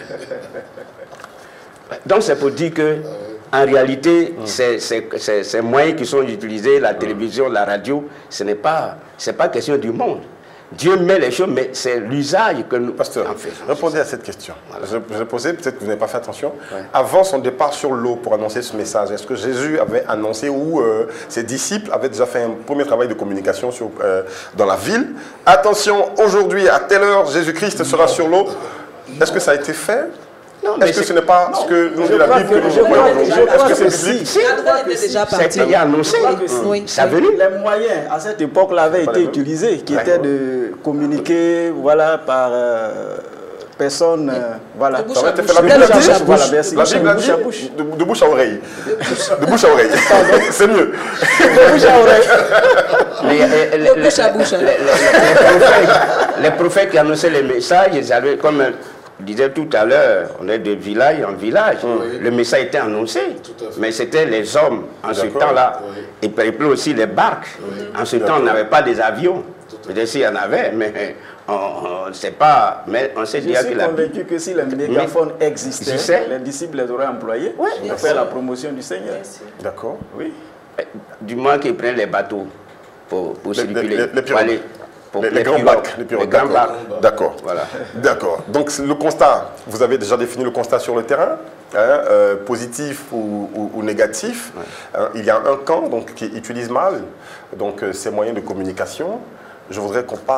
Donc c'est pour dire que en réalité, ces moyens qui sont utilisés, la télévision, la radio, c'est pas question du monde. Dieu met les choses, mais c'est l'usage que nous faisons. Répondez à cette question. Voilà. Je posais, peut-être que vous n'avez pas fait attention. Ouais. Avant son départ sur l'eau pour annoncer ce message, est-ce que Jésus avait annoncé ou ses disciples avaient déjà fait un premier travail de communication dans la ville? Attention, aujourd'hui, à telle heure, Jésus-Christ sera sur l'eau. Est-ce que ça a été fait? Est-ce que ce n'est pas ce que nous dit la Bible que nous voyons aujourd'hui? Est-ce que c'est biblique? C'est déjà annoncé. Ça venu. Les moyens à cette époque-là avaient été utilisés, qui étaient de communiquer, voilà, par personne, voilà. Ça va être fait la Bible de bouche à oreille. De bouche à oreille. C'est mieux. De bouche à oreille. De bouche à bouche. Les prophètes qui annonçaient les messages, ils avaient comme... Je disais tout à l'heure, on est de village en village. Oui. Le message était annoncé, mais c'était les hommes en ce temps-là. Oui. Et puis aussi les barques. Oui. En ce temps, on n'avait pas des avions. Peut-être s'il y en avait, mais on ne sait pas. Mais on sait dire que la... convaincu que si les mégaphones existaient, les disciples les auraient employés pour faire la promotion du Seigneur. D'accord. Oui. Du moins qu'ils prennent les bateaux pour circuler. Les grands bacs. D'accord. Voilà. D'accord. Donc le constat, vous avez déjà défini le constat sur le terrain, hein, positif ou négatif. Ouais. Il y a un camp donc, qui utilise mal donc, ces moyens de communication. Je voudrais qu'on parle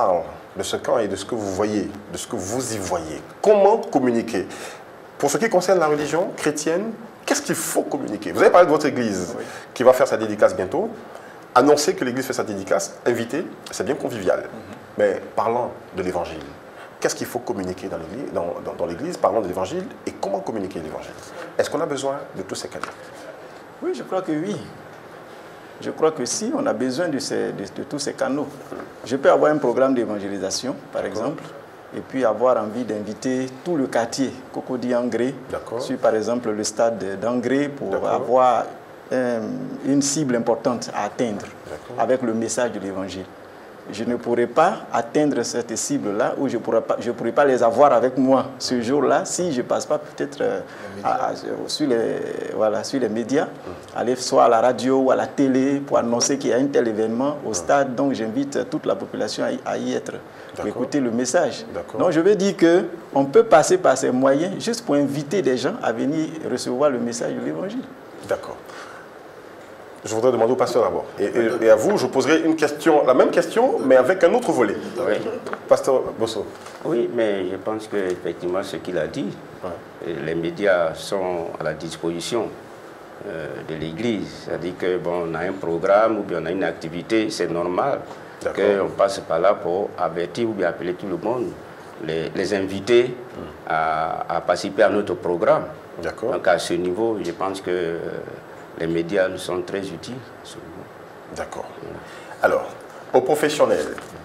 de ce camp et de ce que vous voyez, de ce que vous y voyez. Comment communiquer? Pour ce qui concerne la religion chrétienne, qu'est-ce qu'il faut communiquer? Vous avez parlé de votre église qui va faire sa dédicace bientôt. Annoncer que l'église fait sa dédicace, inviter, c'est bien convivial. Mais parlant de l'évangile, qu'est-ce qu'il faut communiquer dans l'église, parlant de l'évangile, et comment communiquer l'évangile? Est-ce qu'on a besoin de tous ces canaux? Oui, je crois que oui. Je crois que si, on a besoin de tous ces canaux. Je peux avoir un programme d'évangélisation, par exemple, et puis avoir envie d'inviter tout le quartier, Cocody-Angré, sur par exemple le stade d'Angré, pour avoir une cible importante à atteindre avec le message de l'évangile. Je ne pourrais pas atteindre cette cible-là, ou je ne pourrais pas les avoir avec moi ce jour-là si je ne passe pas peut-être sur les médias, aller soit à la radio ou à la télé pour annoncer qu'il y a un tel événement au stade. Donc j'invite toute la population à y être, pour écouter le message. Donc je veux dire qu'on peut passer par ces moyens juste pour inviter des gens à venir recevoir le message de l'évangile. D'accord. Je voudrais demander au pasteur d'abord. Et à vous, je poserai une question, la même question, mais avec un autre volet. Oui. Pasteur Bosso. Oui, mais je pense qu'effectivement, ce qu'il a dit, les médias sont à la disposition de l'Église. C'est-à-dire qu'on a un programme ou bien on a une activité, c'est normal qu'on passe par là pour avertir ou bien appeler tout le monde, les inviter à participer à notre programme. Donc à ce niveau, je pense que les médias nous sont très utiles. D'accord. Alors, aux professionnels,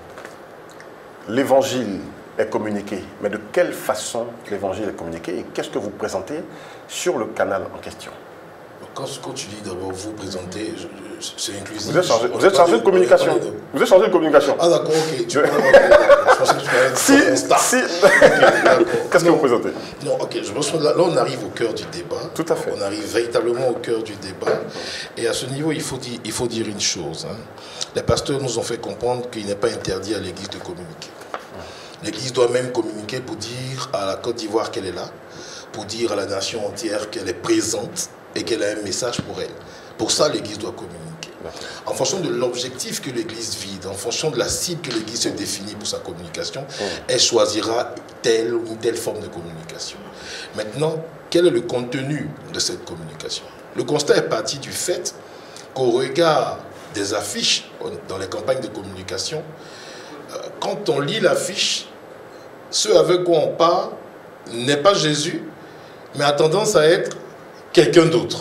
l'évangile est communiqué, mais de quelle façon l'évangile est communiqué et qu'est-ce que vous présentez sur le canal en question? Quand tu dis d'abord vous présentez, c'est inclusif. Vous êtes chargé de communication. Vous êtes chargé de communication. Ah d'accord, ok. Je pensais que tu parlais de star. Qu'est-ce que vous présentez? Non, ok. Je pense que là, on arrive au cœur du débat. Tout à fait. On arrive véritablement au cœur du débat. Et à ce niveau, il faut dire une chose. Les pasteurs nous ont fait comprendre qu'il n'est pas interdit à l'Église de communiquer. L'Église doit même communiquer pour dire à la Côte d'Ivoire qu'elle est là, pour dire à la nation entière qu'elle est présente et qu'elle a un message pour elle. Pour ça, l'Église doit communiquer. En fonction de l'objectif que l'Église vide, en fonction de la cible que l'Église se définit pour sa communication, elle choisira telle ou telle forme de communication. Maintenant, quel est le contenu de cette communication? Le constat est parti du fait qu'au regard des affiches dans les campagnes de communication, quand on lit l'affiche, ce avec quoi on parle n'est pas Jésus, mais a tendance à être quelqu'un d'autre.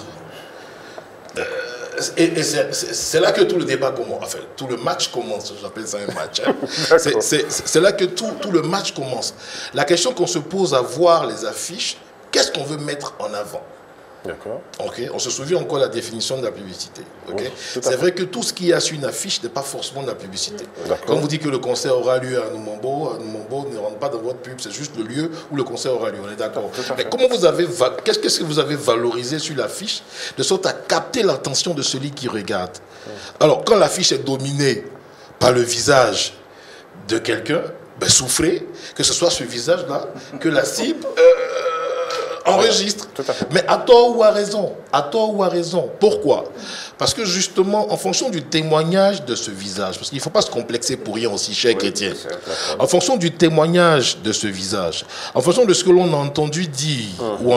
Et c'est là que tout le débat commence, enfin tout le match commence, j'appelle ça un match. C'est là que tout le match commence. La question qu'on se pose à voir les affiches, qu'est-ce qu'on veut mettre en avant? D'accord. Okay. On se souvient encore de la définition de la publicité. Okay. Oui, c'est vrai que tout ce qui est sur une affiche n'est pas forcément de la publicité. Quand vous dites que le concert aura lieu à Numombo ne rentre pas dans votre pub, c'est juste le lieu où le concert aura lieu. On est d'accord. Mais comment qu'est-ce que vous avez valorisé sur l'affiche de sorte à capter l'attention de celui qui regarde? Alors, quand l'affiche est dominée par le visage de quelqu'un, ben, souffrez que ce soit ce visage-là que la cible enregistre. Mais à tort ou à raison. À tort ou à raison. Pourquoi? Parce que justement, en fonction du témoignage de ce visage, parce qu'il ne faut pas se complexer pour rien aussi, chers chrétiens, en fonction du témoignage de ce visage, en fonction de ce que l'on a entendu dire, ou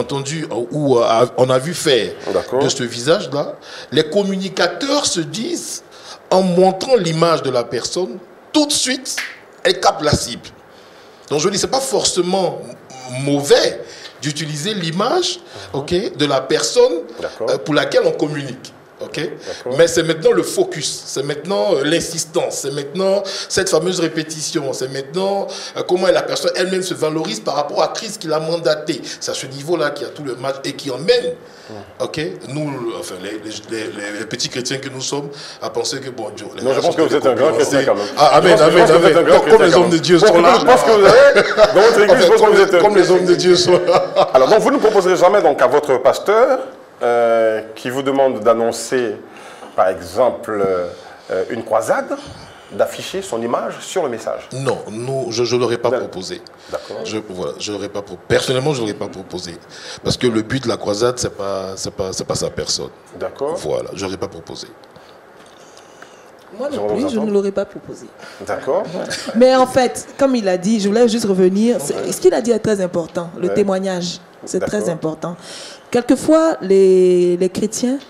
on a vu faire de ce visage-là, les communicateurs se disent, en montrant l'image de la personne, tout de suite, elle capte la cible. Donc je dis, ce n'est pas forcément mauvais d'utiliser l'image de la personne pour laquelle on communique. Mais c'est maintenant le focus, c'est maintenant l'insistance, c'est maintenant cette fameuse répétition, c'est maintenant comment la personne elle-même se valorise par rapport à Christ qui l'a mandaté. C'est à ce niveau-là qu'il y a tout le match et qui emmène nous, enfin, les petits chrétiens que nous sommes, à penser que bon Dieu. Non, je pense que vous êtes un grand chrétien quand même. Amen, amen, amen. Comme les hommes de Dieu sont là. Je pense que vous avez, dans votre église, je pense que vous êtes comme les hommes de Dieu sont là. Alors, donc, vous ne proposerez jamais donc, à votre pasteur qui vous demande d'annoncer, par exemple, une croisade, d'afficher son image sur le message? Non, je ne l'aurais pas proposé. D'accord. Personnellement, je ne l'aurais pas proposé. Parce que le but de la croisade, ce n'est pas sa personne. D'accord. Voilà, je n'aurais pas proposé. Moi non plus, je ne l'aurais pas proposé. D'accord. Mais en fait, comme il a dit, je voulais juste revenir, ce qu'il a dit est très important, le témoignage, c'est très important. Quelquefois, les chrétiens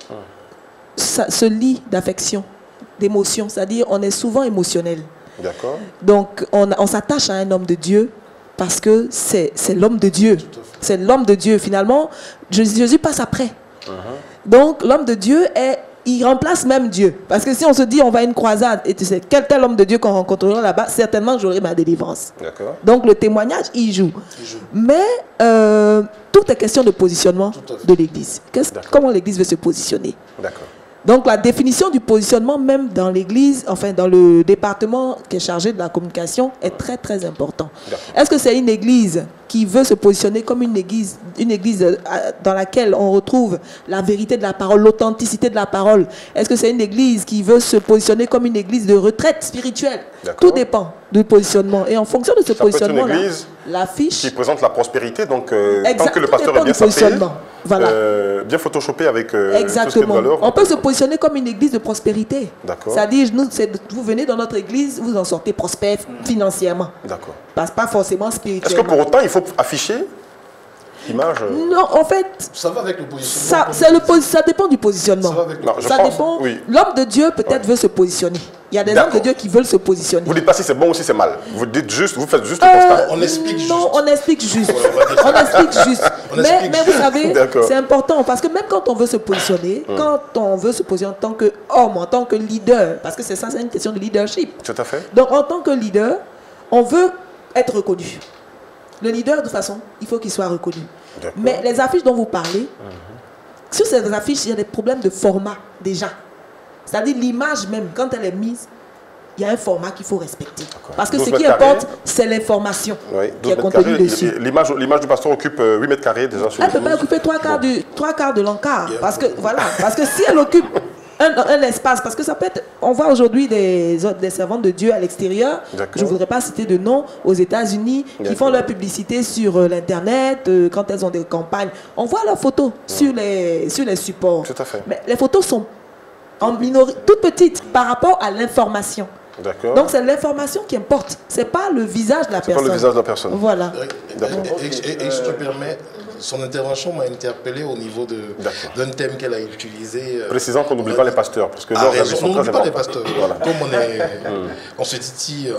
se lient d'affection, d'émotion, c'est-à-dire on est souvent émotionnel. D'accord. Donc on s'attache à un homme de Dieu parce que c'est l'homme de Dieu. C'est l'homme de Dieu. Finalement, Jésus passe après. Donc l'homme de Dieu il remplace même Dieu. Parce que si on se dit on va à une croisade et tu sais quel tel homme de Dieu qu'on rencontrera là-bas, certainement j'aurai ma délivrance. Donc le témoignage, il joue. Mais tout est question de positionnement de l'Église. Comment l'Église veut se positionner. D'accord. Donc la définition du positionnement même dans l'Église, enfin dans le département qui est chargé de la communication est très très important. Est-ce que c'est une Église qui veut se positionner comme une église dans laquelle on retrouve la vérité de la parole, l'authenticité de la parole? Est-ce que c'est une église qui veut se positionner comme une église de retraite spirituelle? Tout dépend du positionnement. Et en fonction de ce positionnement-là, l'affiche qui présente la prospérité, donc tant que le pasteur est bien sapé, bien photoshopé avec exactement. Tout ce valeur, on peut se positionner comme une église de prospérité. C'est-à-dire, vous venez dans notre église, vous en sortez prospère financièrement. D'accord. Pas forcément spirituellement. Est-ce que pour autant, il faut afficher l'image? Non, en fait, ça va avec le positionnement. Ça dépend du positionnement. Ça dépend. Oui. L'homme de Dieu peut-être veut se positionner. Il y a des hommes de Dieu qui veulent se positionner. Vous ne dites pas si c'est bon ou si c'est mal. Vous dites juste, vous faites juste le constat. On explique juste. Non, on explique juste. On explique juste. Mais vous savez, c'est important parce que même quand on veut se positionner, quand on veut se positionner en tant qu'homme, en tant que leader, parce que c'est ça, c'est une question de leadership. Tout à fait. Donc en tant que leader, on veut être reconnu. Le leader, de toute façon, il faut qu'il soit reconnu. Mais les affiches dont vous parlez, sur ces affiches, il y a des problèmes de format déjà. C'est-à-dire l'image même, quand elle est mise, il y a un format qu'il faut respecter. Parce que ce qui importe, c'est l'information qui est contenue dessus. L'image du pasteur occupe 8 mètres carrés déjà sur le. Elle ne peut pas occuper trois quarts de l'encart. Parce que si elle occupe un espace, parce que ça peut être, on voit aujourd'hui des servantes de Dieu à l'extérieur, je ne voudrais pas citer de nom, aux États-Unis, qui font leur publicité sur l'Internet, quand elles ont des campagnes. On voit leurs photos sur les supports. Tout à fait. Mais les photos sont en minorité, toutes petites par rapport à l'information. Donc c'est l'information qui importe, c'est pas le visage de la personne. C'est pas le visage de la personne. Voilà. Et je te permets, son intervention m'a interpellé au niveau d'un thème qu'elle a utilisé. Précisant qu'on n'oublie pas les pasteurs, parce que on n'oublie pas les pasteurs. Voilà. Comme on se titille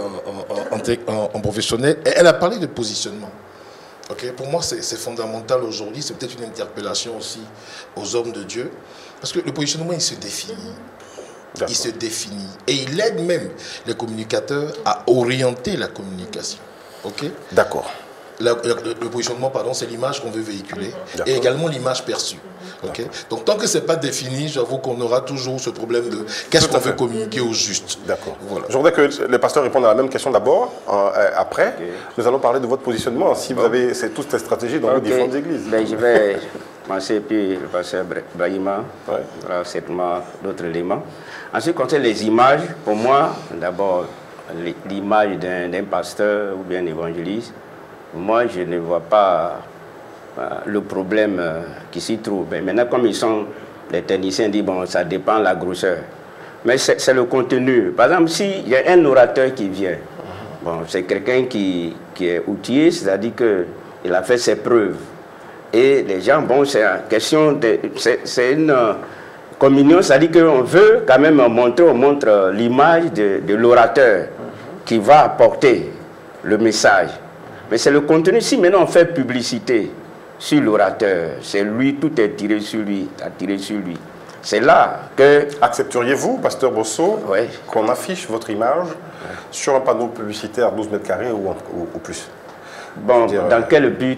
en professionnel, et elle a parlé de positionnement. Pour moi, c'est fondamental aujourd'hui. C'est peut-être une interpellation aussi aux hommes de Dieu, parce que le positionnement, il se définit. Il se définit. Et il aide même les communicateurs à orienter la communication. D'accord. Le positionnement, c'est l'image qu'on veut véhiculer et également l'image perçue. Donc, tant que ce n'est pas défini, j'avoue qu'on aura toujours ce problème de qu'est-ce qu'on veut communiquer au juste. D'accord. Voilà. Je voudrais que les pasteurs répondent à la même question d'abord. Après, nous allons parler de votre positionnement. Si vous avez toutes ces stratégies dans vos différentes églises. Je vais commencer, puis le pasteur Brahima aura certainement d'autres éléments. En ce qui concerne les images, pour moi, d'abord, l'image d'un pasteur ou bien évangéliste, moi, je ne vois pas le problème qui s'y trouve. Mais maintenant, comme ils sont, les techniciens disent, bon, ça dépend de la grosseur. Mais c'est le contenu. Par exemple, s'il y a un orateur qui vient, bon, c'est quelqu'un qui est outillé, c'est-à-dire qu'il a fait ses preuves. Et les gens, bon, c'est une question de... C'est une communion, c'est-à-dire qu'on veut quand même montrer, on montre l'image de l'orateur qui va apporter le message. Mais c'est le contenu. Si maintenant on fait publicité sur l'orateur, c'est lui, tout est tiré sur lui, attiré sur lui. C'est là que... Accepteriez-vous, pasteur Bosso, qu'on affiche votre image sur un panneau publicitaire 12 mètres carrés ou plus? Bon, dans quel but?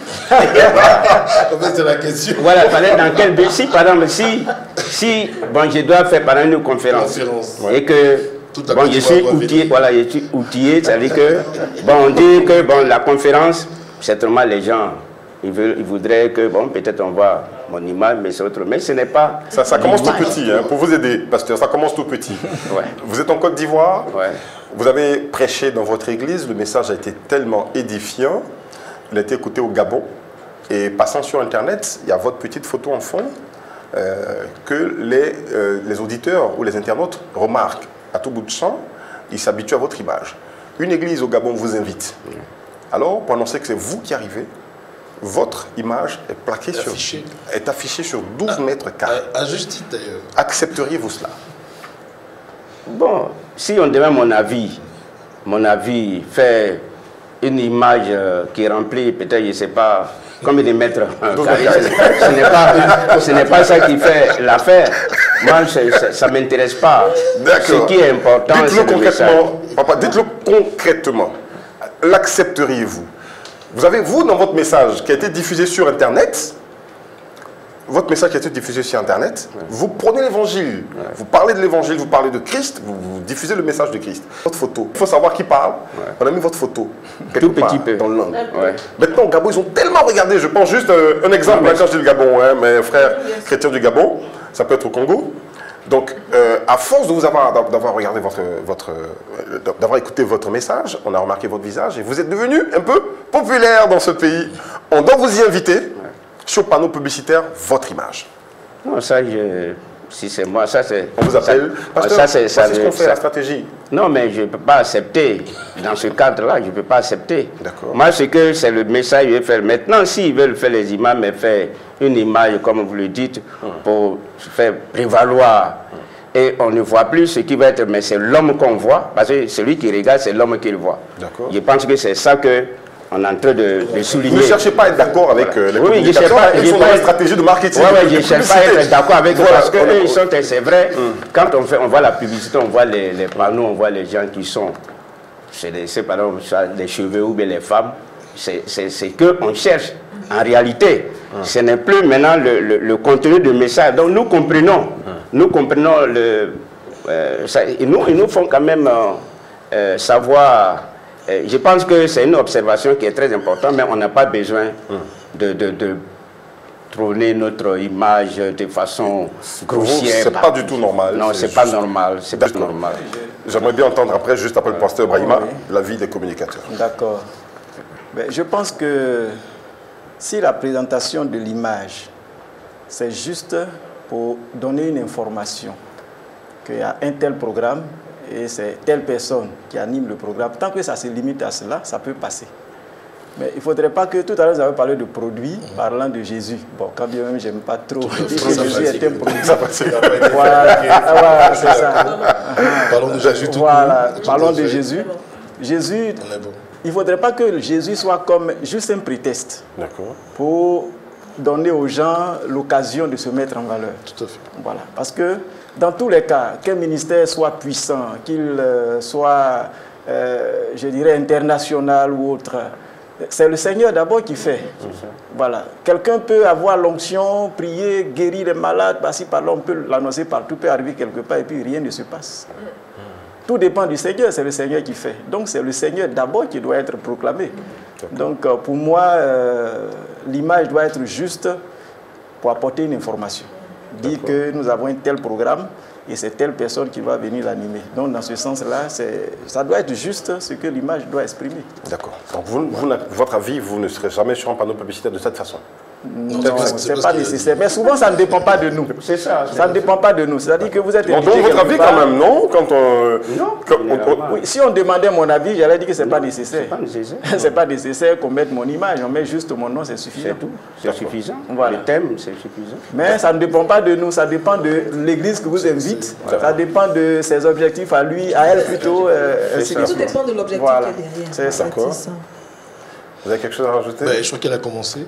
C'est la question. Voilà, dans quel but? Si, par exemple, si bon, je dois faire par exemple une conférence. Et que bon, je suis outillé, c'est-à-dire que, bon, on dit que bon, la conférence, certainement les gens, ils voudraient que, bon, peut-être on voit mon image, mais c'est autre. Mais ce n'est pas... Ça commence tout petit, hein, pour vous aider, pasteur, ça commence tout petit. Vous êtes en Côte d'Ivoire, vous avez prêché dans votre église, le message a été tellement édifiant, il a été écouté au Gabon, et passant sur Internet, il y a votre petite photo en fond, que les auditeurs ou les internautes remarquent. à tout bout de champ, ils s'habituent à votre image. Une église au Gabon vous invite. Alors, pour annoncer que c'est vous qui arrivez, votre image est plaquée est affichée sur 12 mètres carrés. À juste titre d'ailleurs. Accepteriez-vous cela? Bon, si on demande mon avis fait une image qui remplit peut-être, je ne sais pas, combien de mètres carrés, ce n'est pas ça qui fait l'affaire. Moi, ça ne m'intéresse pas. Ce qui est important, c'est le message. Papa, dites-le concrètement. L'accepteriez-vous? Vous, dans votre message qui a été diffusé sur Internet, vous prenez l'évangile, vous parlez de l'évangile, vous parlez de Christ, vous diffusez le message de Christ. Votre photo, il faut savoir qui parle, on a mis votre photo, tout petit peu, dans le langue. Maintenant au Gabon, ils ont tellement regardé, je pense juste un exemple, quand je dis le Gabon, mes frères chrétiens du Gabon, ça peut être au Congo. Donc, à force de d'avoir regardé d'avoir écouté votre message, on a remarqué votre visage et vous êtes devenu un peu populaire dans ce pays. On doit vous y inviter sur le panneau publicitaire, votre image. Non, ça, si c'est moi, ça c'est... On vous appelle pasteur, c'est ce qu'on fait, la stratégie. Non, mais je ne peux pas accepter. Dans ce cadre-là, je ne peux pas accepter. D'accord. Moi, c'est le message que je vais faire. Maintenant, s'ils veulent faire les images, mais faire une image, comme vous le dites, pour faire prévaloir. Et on ne voit plus ce qui va être, mais c'est l'homme qu'on voit. Parce que celui qui regarde, c'est l'homme qui le voit. D'accord. Je pense que c'est ça que... on est en train de souligner. Ne cherchez pas à être d'accord avec les communicateurs. Ils sont dans la stratégie de marketing. Oui, je ne cherche pas à être d'accord avec eux parce que eux, ils sont, c'est vrai, quand on voit la publicité, on voit les panneaux, on voit les gens qui sont, c'est par exemple les cheveux ou bien les femmes, c'est qu'on cherche. En réalité, ce n'est plus maintenant le contenu du message. Donc nous comprenons ils nous font quand même savoir. Je pense que c'est une observation qui est très importante, mais on n'a pas besoin de trôner notre image de façon grossière. C'est pas du tout normal. Non, c'est pas normal. C'est pas normal. J'aimerais bien entendre après, juste après le pasteur Brahima, l'avis des communicateurs. D'accord. Je pense que si la présentation de l'image, c'est juste pour donner une information qu'il y a un tel programme, et c'est telle personne qui anime le programme. Tant que ça se limite à cela, ça peut passer. Mais il ne faudrait pas que... Tout à l'heure, vous avez parlé de produits, parlant de Jésus. Bon, quand bien même, je n'aime pas trop dire que Jésus est un produit. Voilà, c'est ça. Parlons de Jésus tout Voilà, parlons de Jésus. Jésus, il ne faudrait pas que Jésus soit comme juste un prétexte pour donner aux gens l'occasion de se mettre en valeur. Tout à fait. Voilà, parce que dans tous les cas, qu'un ministère soit puissant, qu'il soit, je dirais, international ou autre, c'est le Seigneur d'abord qui fait. Voilà. Quelqu'un peut avoir l'onction, prier, guérir les malades, par-ci, par-là, on peut l'annoncer partout, peut arriver quelque part et puis rien ne se passe. Tout dépend du Seigneur, c'est le Seigneur qui fait. Donc c'est le Seigneur d'abord qui doit être proclamé. Donc pour moi, l'image doit être juste pour apporter une information. Dire que nous avons un tel programme et c'est telle personne qui va venir l'animer. Donc dans ce sens-là, ça doit être juste ce que l'image doit exprimer. D'accord. Donc votre avis, vous ne serez jamais sur un panneau publicitaire de cette façon? Non, ce n'est pas nécessaire. Mais souvent, ça ne dépend pas de nous. C'est ça. Ça ne dépend pas de nous. C'est-à-dire que vous êtes... Donc votre avis quand même, non? Oui, si on demandait mon avis, j'allais dire que ce n'est pas nécessaire. Ce n'est pas nécessaire qu'on mette mon image. On met juste mon nom, c'est suffisant. C'est tout. C'est suffisant. Voilà. Le thème, c'est suffisant. Mais ça ne dépend pas de nous. Ça dépend de l'église que vous invite. Ça dépend de ses objectifs à lui, à elle plutôt. Tout dépend de l'objectif voilà. qui est derrière. C'est ça. Vous avez quelque chose à rajouter? Je crois qu'elle a commencé.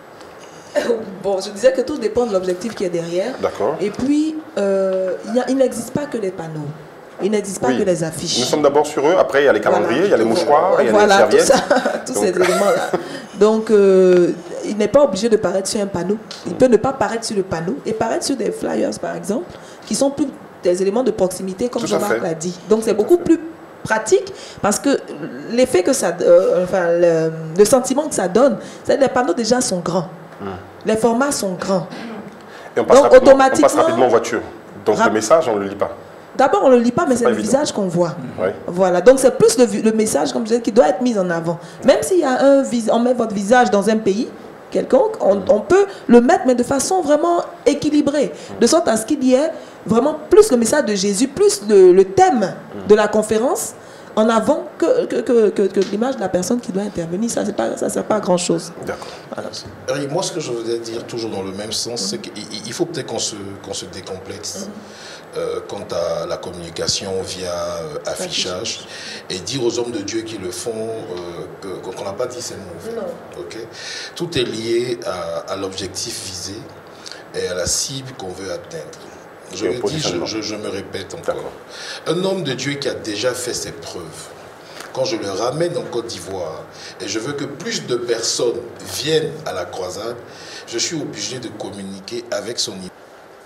Bon, je disais que tout dépend de l'objectif qui est derrière. D'accord. Et puis, il n'existe pas que les panneaux. Il n'existe pas que les affiches. Nous sommes d'abord sur eux, après il y a les calendriers, il y a les mouchoirs, il y a les serviettes. Tout ça, tous ces éléments-là. Donc, il n'est pas obligé de paraître sur un panneau. Il peut ne pas paraître sur le panneau et paraître sur des flyers, par exemple, qui sont plus des éléments de proximité, comme Jean-Marc l'a dit. Donc, c'est beaucoup plus pratique parce que l'effet que ça... le sentiment que ça donne, c'est que les panneaux déjà sont grands. Les formats sont grands. Et on passe, donc, automatiquement, on passe rapidement en voiture. Donc le message, on ne le lit pas. D'abord, on ne le lit pas, mais c'est le visage qu'on voit. Voilà. Donc c'est plus le message, comme je disais, qui doit être mis en avant. Même s'il y a on met votre visage dans un pays, quelconque, on peut le mettre, mais de façon vraiment équilibrée, de sorte à ce qu'il y ait vraiment plus le message de Jésus, plus le thème de la conférence en avant que l'image de la personne qui doit intervenir. Ça ne sert pas à grand-chose. D'accord. Voilà. Moi, ce que je voudrais dire, toujours dans le même sens, c'est qu'il faut peut-être qu'on se décomplexe quant à la communication via affichage et dire aux hommes de Dieu qui le font qu'on n'a pas dit c'est mauvais. Okay? Tout est lié à l'objectif visé et à la cible qu'on veut atteindre. Je le dis, je me répète encore. Un homme de Dieu qui a déjà fait ses preuves, quand je le ramène en Côte d'Ivoire et je veux que plus de personnes viennent à la croisade, je suis obligé de communiquer avec son image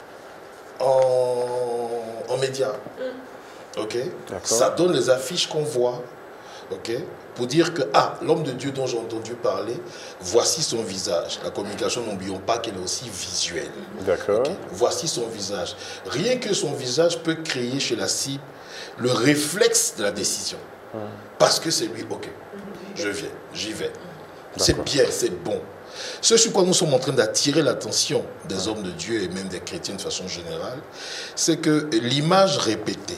en médias. Ok? Ça donne les affiches qu'on voit. Ok? Pour dire que, l'homme de Dieu dont j'ai entendu parler, voici son visage. La communication, n'oublions pas qu'elle est aussi visuelle. D'accord. Okay? Voici son visage. Rien que son visage peut créer chez la cible le réflexe de la décision. Parce que c'est lui, ok, je viens, j'y vais. C'est bien, c'est bon. Ce sur quoi nous sommes en train d'attirer l'attention des hommes de Dieu et même des chrétiens de façon générale, c'est que l'image répétée,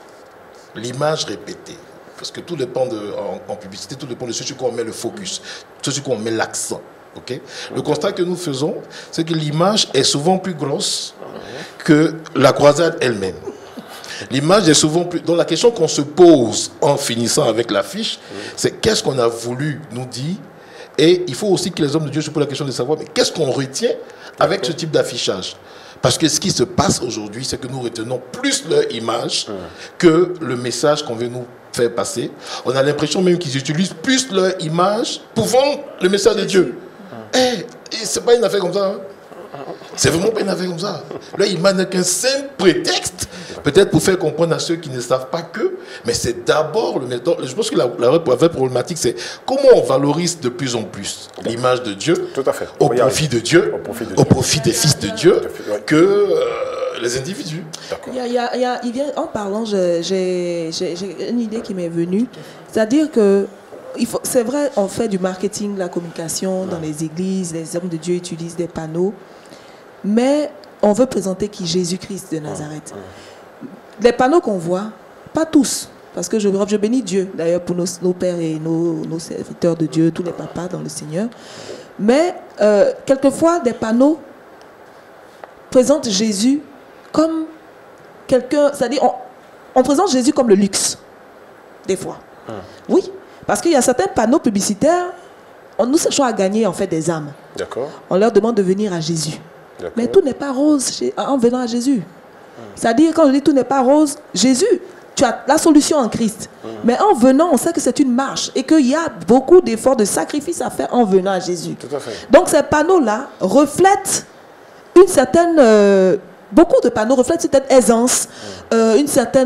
parce que tout dépend en publicité, tout dépend de ce sur quoi on met le focus, ce sur quoi on met l'accent. Okay? Le constat que nous faisons, c'est que l'image est souvent plus grosse que la croisade elle-même. L'image est souvent plus... Donc la question qu'on se pose en finissant avec l'affiche, c'est qu'est-ce qu'on a voulu nous dire? Et il faut aussi que les hommes de Dieu se posent la question de savoir, mais qu'est-ce qu'on retient avec ce type d'affichage? Parce que ce qui se passe aujourd'hui, c'est que nous retenons plus leur image que le message qu'on veut nous faire passer. On a l'impression même qu'ils utilisent plus leur image pour vendre le message de Dieu. C'est pas une affaire comme ça. Hein? C'est vraiment pas une affaire comme ça. Leur image n'est qu'un simple prétexte, peut-être pour faire comprendre à ceux qui ne savent pas que, mais c'est d'abord le méthode. Je pense que la vraie problématique, c'est comment on valorise de plus en plus l'image de Dieu au profit de Dieu, au profit des fils de Dieu, que les individus. En parlant, j'ai une idée qui m'est venue, c'est-à-dire que c'est vrai, on fait du marketing, la communication dans les églises, les hommes de Dieu utilisent des panneaux, mais on veut présenter qui? Jésus-Christ de Nazareth. Les panneaux qu'on voit, pas tous, parce que je bénis Dieu, d'ailleurs, pour nos pères et nos serviteurs de Dieu, tous les papas dans le Seigneur, mais quelquefois, des panneaux présentent Jésus comme quelqu'un, c'est-à-dire, on présente Jésus comme le luxe, des fois. Oui. Parce qu'il y a certains panneaux publicitaires, nous cherchons à gagner en fait des âmes. D'accord. On leur demande de venir à Jésus. Mais tout n'est pas rose en venant à Jésus. C'est-à-dire, quand je dis tout n'est pas rose, Jésus, tu as la solution en Christ. Mais en venant, on sait que c'est une marche et qu'il y a beaucoup d'efforts, de sacrifices à faire en venant à Jésus. Tout à fait. Donc ces panneaux-là reflètent une certaine... beaucoup de panneaux reflètent une certaine aisance, une certaine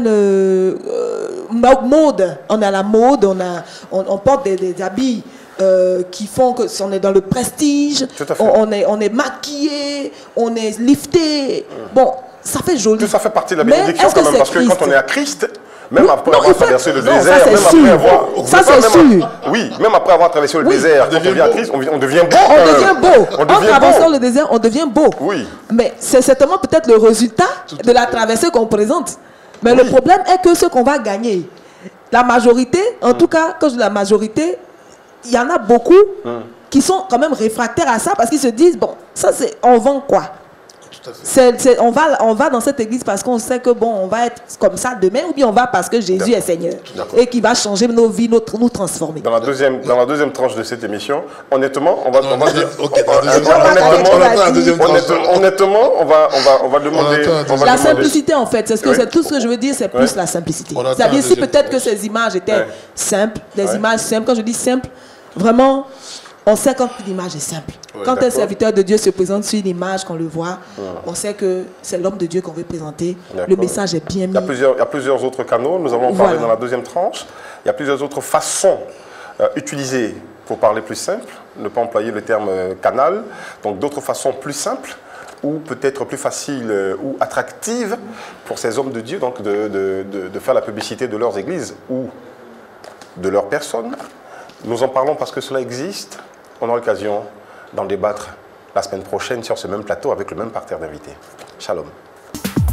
mode. On a la mode, on porte des habits qui font qu'on est dans le prestige, on est maquillé, on est lifté. Bon, ça fait joli. Tout ça fait partie de la bénédiction quand même, parce que quand on est à Christ, même après avoir traversé le désert, même après avoir traversé le désert, quand on vient à Christ, on devient beau. En traversant le désert, on devient beau. Oui. Mais c'est certainement peut-être le résultat de la traversée qu'on présente. Mais le problème est que ce qu'on va gagner, la majorité, en tout cas, quand je dis la majorité, il y en a beaucoup qui sont quand même réfractaires à ça parce qu'ils se disent, bon, ça c'est, on vend quoi? On va dans cette église parce qu'on sait que bon, on va être comme ça demain, ou bien on va parce que Jésus est Seigneur et qui va changer nos vies, nous transformer. Dans la deuxième tranche de cette émission, honnêtement, on va demander. La simplicité en fait, c'est tout ce que je veux dire, c'est plus la simplicité. C'est-à-dire si peut-être que ces images étaient simples, des images simples, quand je dis simple, vraiment. On sait quand l'image est simple. Quand un serviteur de Dieu se présente sur une image, qu'on le voit, on sait que c'est l'homme de Dieu qu'on veut présenter. Le message est bien mis. Il y a plusieurs autres canaux. Nous allons parler dans la deuxième tranche. Il y a plusieurs autres façons utilisées pour parler plus simple. Ne pas employer le terme canal. Donc d'autres façons plus simples ou peut-être plus faciles ou attractives pour ces hommes de Dieu donc de faire la publicité de leurs églises ou de leurs personnes. Nous en parlons parce que cela existe. On a l'occasion d'en débattre la semaine prochaine sur ce même plateau avec le même parterre d'invités. Shalom.